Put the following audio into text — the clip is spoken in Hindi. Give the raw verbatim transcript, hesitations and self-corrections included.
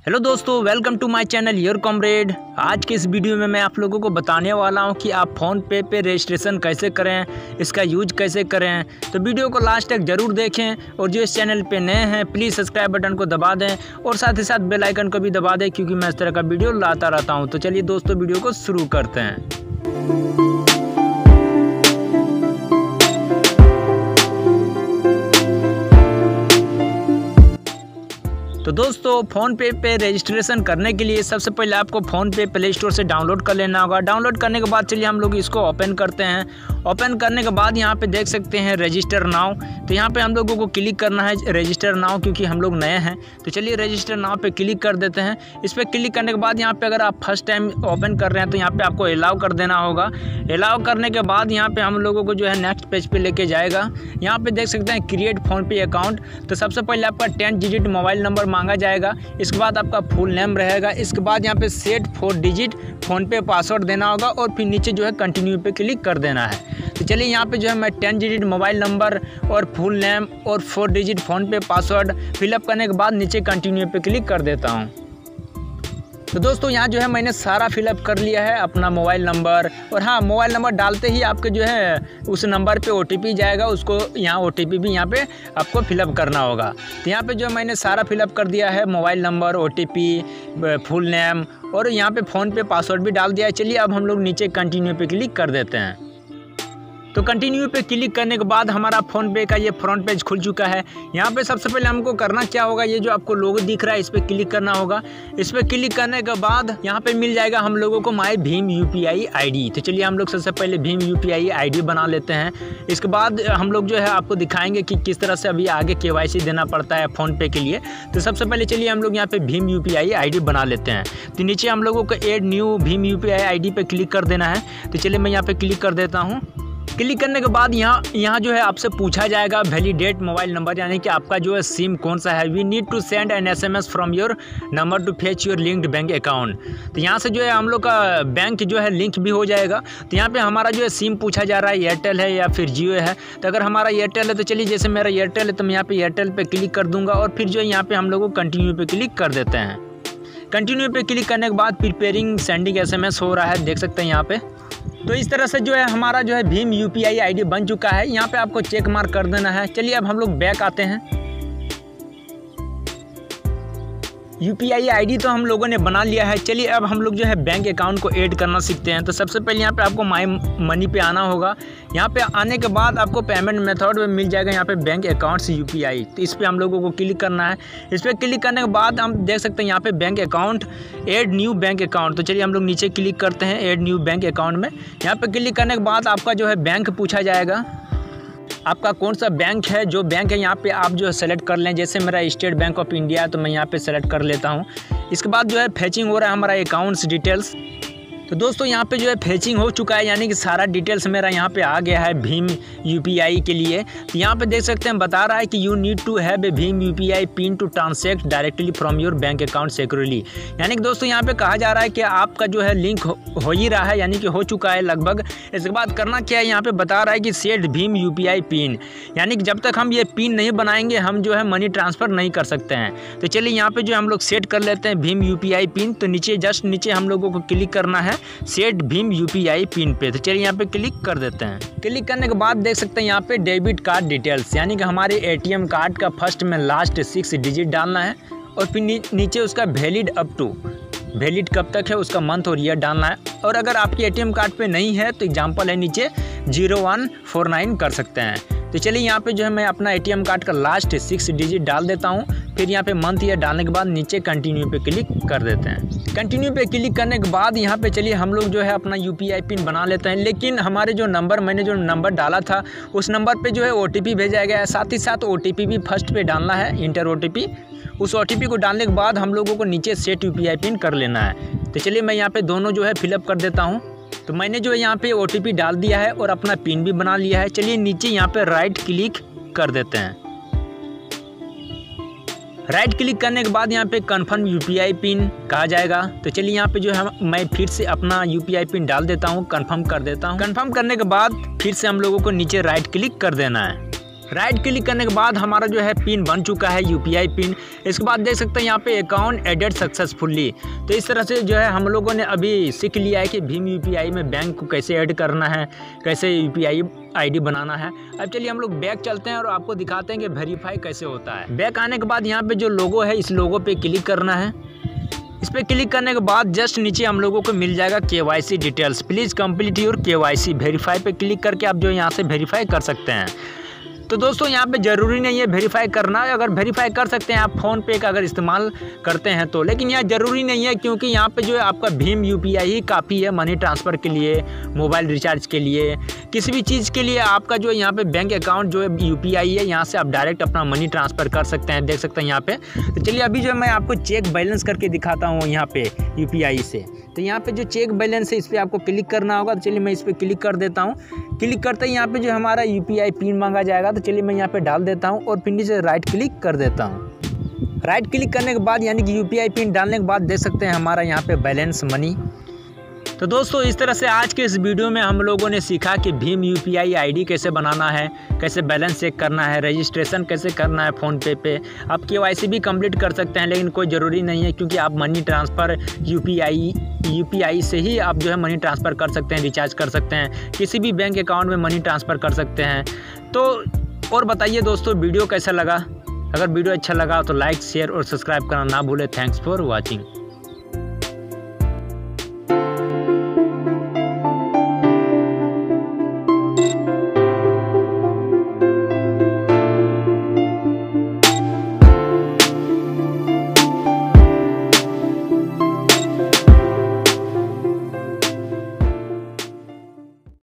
हेलो दोस्तों, welcome to my channel your comrade. आज के इस वीडियो में मैं आप लोगों को बताने वाला हूं कि आप फ़ोन पे पे रजिस्ट्रेशन कैसे करें, इसका यूज कैसे करें। तो वीडियो को लास्ट तक ज़रूर देखें और जो इस चैनल पे नए हैं प्लीज़ सब्सक्राइब बटन को दबा दें और साथ ही साथ बेल आइकन को भी दबा दें, क्योंकि मैं इस तरह का वीडियो लाता रहता हूँ। तो चलिए दोस्तों, वीडियो को शुरू करते हैं। तो दोस्तों, फ़ोन पे पे रजिस्ट्रेशन करने के लिए सबसे पहले आपको फ़ोन पे प्ले स्टोर से डाउनलोड कर लेना होगा। डाउनलोड करने के बाद चलिए हम लोग इसको ओपन करते हैं। ओपन करने के बाद यहाँ पे देख सकते हैं रजिस्टर नाउ। तो यहाँ पे हम लोगों को क्लिक करना है रजिस्टर नाउ, क्योंकि हम लोग नए हैं। तो चलिए रजिस्टर नाउ पे क्लिक कर देते हैं। इस पर क्लिक करने के बाद यहाँ पे अगर आप फर्स्ट टाइम ओपन कर रहे हैं तो यहाँ पे आपको अलाउ कर देना होगा। अलाउ करने के बाद यहाँ पे हम लोगों को जो है नेक्स्ट पेज पे लेके जाएगा। यहाँ पे देख सकते हैं क्रिएट फ़ोन पे अकाउंट। तो सबसे पहले आपका टेन डिजिट मोबाइल नंबर मांगा जाएगा। इसके बाद आपका फुल नेम रहेगा। इसके बाद यहाँ पे set four digit PhonePe password देना होगा और फिर नीचे जो है कंटिन्यू पे क्लिक कर देना है। तो चलिए यहाँ पे जो है मैं टेन डिजिट मोबाइल नंबर और फुल नेम और four digit PhonePe password fill up करने के बाद नीचे कंटिन्यू पे क्लिक कर देता हूँ। तो दोस्तों, यहाँ जो है मैंने सारा फिलअप कर लिया है, अपना मोबाइल नंबर। और हाँ, मोबाइल नंबर डालते ही आपके जो है उस नंबर पे ओटीपी जाएगा, उसको यहाँ ओटीपी भी यहाँ पे आपको फिलअप करना होगा। तो यहाँ पे जो है मैंने सारा फिलअप कर दिया है, mobile number, OTP, full name और यहाँ पे फ़ोन पे पासवर्ड भी डाल दिया है। चलिए अब हम लोग नीचे कंटिन्यू पे क्लिक कर देते हैं। तो कंटिन्यू पे क्लिक करने के बाद हमारा फ़ोन पे का ये फ्रंट पेज खुल चुका है। यहाँ पे सबसे पहले हमको करना क्या होगा, ये जो आपको लोगो दिख रहा है इस पर क्लिक करना होगा। इस पर क्लिक करने के बाद यहाँ पे मिल जाएगा हम लोगों को माई भीम यूपीआई आईडी। तो चलिए हम लोग सबसे पहले भीम यूपीआई आईडी बना लेते हैं। इसके बाद हम लोग जो है आपको दिखाएंगे कि किस तरह से अभी आगे केवाईसी देना पड़ता है फ़ोन पे के लिए। तो सबसे पहले चलिए हम लोग यहाँ पे भीम यूपीआई आईडी बना लेते हैं। तो नीचे हम लोगों को एड न्यू भीम यूपीआई आईडी पे क्लिक कर देना है। तो चलिए मैं यहाँ पे क्लिक कर देता हूँ। क्लिक करने के बाद यहाँ यहाँ जो है आपसे पूछा जाएगा वैलिडेट मोबाइल नंबर, यानी कि आपका जो है सिम कौन सा है। We need to send an S M S from your number to fetch your linked bank account. तो यहाँ से जो है हम लोग का बैंक जो है लिंक भी हो जाएगा। तो यहाँ पे हमारा जो है सिम पूछा जा रहा है, एयरटेल है या फिर जियो है। तो अगर हमारा एयरटेल है तो चलिए, जैसे मेरा एयरटेल है तो मैं यहाँ पे एयरटेल पे क्लिक कर दूंगा और फिर जो है यहाँ पे हम लोग को कंटिन्यू पे क्लिक कर देते हैं। कंटिन्यू पे क्लिक करने के बाद preparing sending S M S हो रहा है, देख सकते हैं यहाँ पे। तो इस तरह से जो है हमारा जो है भीम यूपीआई आईडी बन चुका है। यहाँ पे आपको चेक मार्क कर देना है। चलिए अब हम लोग बैक आते हैं। यूपीआई आईडी तो हम लोगों ने बना लिया है। चलिए अब हम लोग जो है बैंक अकाउंट को ऐड करना सीखते हैं। तो सबसे पहले यहाँ पे आपको माई मनी पे आना होगा। यहाँ पे आने के बाद आपको पेमेंट मेथड में मिल जाएगा यहाँ पे बैंक अकाउंट से यूपीआई। तो इस पर हम लोगों को क्लिक करना है। इस पर क्लिक करने के बाद हम देख सकते हैं यहाँ पे bank account, add new bank account. तो चलिए हम लोग नीचे क्लिक करते हैं ऐड न्यू बैंक अकाउंट में। यहाँ पे क्लिक करने के बाद आपका जो है बैंक पूछा जाएगा, आपका कौन सा बैंक है। जो बैंक है यहाँ पे आप जो है सेलेक्ट कर लें। जैसे मेरा स्टेट बैंक ऑफ इंडिया, तो मैं यहाँ पे सेलेक्ट कर लेता हूँ। इसके बाद जो है फेचिंग हो रहा है हमारा अकाउंट्स डिटेल्स। तो दोस्तों यहाँ पे जो है फेचिंग हो चुका है, यानी कि सारा डिटेल्स मेरा यहाँ पे आ गया है भीम यूपीआई के लिए। तो यहाँ पे देख सकते हैं बता रहा है कि you need to have a भीम UPI pin to transact directly from your bank account securely. यानी कि दोस्तों यहाँ पे कहा जा रहा है कि आपका जो है लिंक हो, हो ही रहा है, यानी कि हो चुका है लगभग। इसके बाद करना क्या है, यहाँ पे बता रहा है कि सेट भीम यूपीआई पिन, यानी कि जब तक हम ये पिन नहीं बनाएंगे हम जो है मनी ट्रांसफ़र नहीं कर सकते हैं। तो चलिए यहाँ पे जो हम लोग सेट कर लेते हैं भीम यूपीआई पिन। तो नीचे जस्ट नीचे हम लोगों को क्लिक करना है सेट भीम यूपीआई पिन पे। तो चलिए यहाँ पे क्लिक कर देते हैं। क्लिक करने के बाद देख सकते हैं यहाँ पे डेबिट कार्ड डिटेल्स, यानी कि हमारे एटीएम कार्ड का फर्स्ट में लास्ट सिक्स डिजिट डालना है और फिर नी, नीचे उसका वैलिड अप टू, वैलिड कब तक है उसका मंथ और ईयर डालना है। और अगर आपके एटीएम कार्ड पे नहीं है तो एग्जाम्पल है नीचे जीरो वन फोर नाइन कर सकते हैं। तो चलिए यहाँ पे जो है मैं अपना एटीएम कार्ड का लास्ट सिक्स डिजिट डाल देता हूँ। फिर यहाँ पे मंथ ईयर डालने के बाद नीचे कंटिन्यू पे क्लिक कर देते हैं। कंटिन्यू पे क्लिक करने के बाद यहाँ पे चलिए हम लोग जो है अपना यूपीआई पिन बना लेते हैं। लेकिन हमारे जो नंबर मैंने जो नंबर डाला था उस नंबर पे जो है ओटीपी भेजा गया है। साथ ही साथ ओटीपी भी फर्स्ट पे डालना है, इंटर ओटीपी। उस ओटीपी को डालने के बाद हम लोगों को नीचे सेट यूपीआई पिन कर लेना है। तो चलिए मैं यहाँ पे दोनों जो है फिलअप कर देता हूँ। तो मैंने जो है यहाँ पे ओटीपी डाल दिया है और अपना पिन भी बना लिया है। चलिए नीचे यहाँ पे राइट क्लिक कर देते हैं। राइट क्लिक करने के बाद यहाँ पे कन्फर्म यूपीआई पिन कहा जाएगा। तो चलिए यहाँ पे जो है मैं फिर से अपना यूपीआई पिन डाल देता हूँ, कन्फर्म कर देता हूँ। कन्फर्म करने के बाद फिर से हम लोगों को नीचे राइट क्लिक कर देना है। राइट क्लिक करने के बाद हमारा जो है पिन बन चुका है यूपीआई पिन। इसके बाद देख सकते हैं यहाँ पे अकाउंट एडेड सक्सेसफुली। तो इस तरह से जो है हम लोगों ने अभी सीख लिया है कि भीम यूपीआई में बैंक को कैसे ऐड करना है, कैसे यूपीआई आईडी बनाना है। अब चलिए हम लोग बैक चलते हैं और आपको दिखाते हैं कि वेरीफाई कैसे होता है। बैक आने के बाद यहाँ पे जो लोगो है इस लोगो पे क्लिक करना है। इस पर क्लिक करने के बाद जस्ट नीचे हम लोगों को मिल जाएगा KYC details, please complete your KYC. Verify पे क्लिक करके आप जो यहाँ से वेरीफाई कर सकते हैं। तो दोस्तों यहाँ पे ज़रूरी नहीं है वेरीफाई करना, अगर वेरीफाई कर सकते हैं आप फ़ोनपे का अगर इस्तेमाल करते हैं तो, लेकिन यहाँ ज़रूरी नहीं है क्योंकि यहाँ पे जो है आपका भीम यूपीआई ही काफ़ी है मनी ट्रांसफ़र के लिए, मोबाइल रिचार्ज के लिए, किसी भी चीज़ के लिए आपका जो है यहाँ पे बैंक अकाउंट जो है यूपीआई है, यहाँ से आप डायरेक्ट अपना मनी ट्रांसफ़र कर सकते हैं। देख सकते हैं यहाँ पे। तो चलिए अभी जो मैं आपको चेक बैलेंस करके दिखाता हूँ यहाँ पे यूपीआई से। तो यहाँ पे जो चेक बैलेंस है इस पर आपको क्लिक करना होगा। तो चलिए मैं इस पर क्लिक कर देता हूँ। क्लिक करते ही यहाँ पे जो हमारा यूपीआई पिन मांगा जाएगा, तो चलिए मैं यहाँ पे डाल देता हूँ और फिर नीचे राइट क्लिक कर देता हूँ। राइट क्लिक करने के बाद यानी कि यूपीआई पिन डालने के बाद देख सकते हैं हमारा यहाँ पे बैलेंस मनी। तो दोस्तों इस तरह से आज के इस वीडियो में हम लोगों ने सीखा कि भीम यूपीआई आईडी कैसे बनाना है, कैसे बैलेंस चेक करना है, रजिस्ट्रेशन कैसे करना है फ़ोनपे पे। आप केवाईसी भी कंप्लीट कर सकते हैं लेकिन कोई ज़रूरी नहीं है क्योंकि आप मनी ट्रांसफ़र यूपीआई यूपीआई से ही आप जो है मनी ट्रांसफ़र कर सकते हैं, रिचार्ज कर सकते हैं, किसी भी बैंक अकाउंट में मनी ट्रांसफ़र कर सकते हैं। तो और बताइए दोस्तों वीडियो कैसा लगा। अगर वीडियो अच्छा लगा तो लाइक शेयर और सब्सक्राइब करना ना भूलें। Thanks for watching.